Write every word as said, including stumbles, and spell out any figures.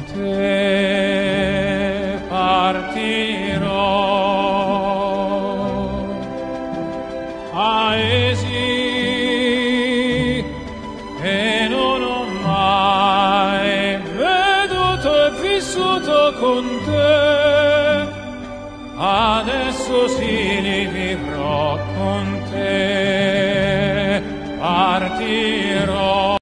te partirò. Paesi che non ho mai veduto e vissuto con te, adesso sì li vivrò con te, partirò.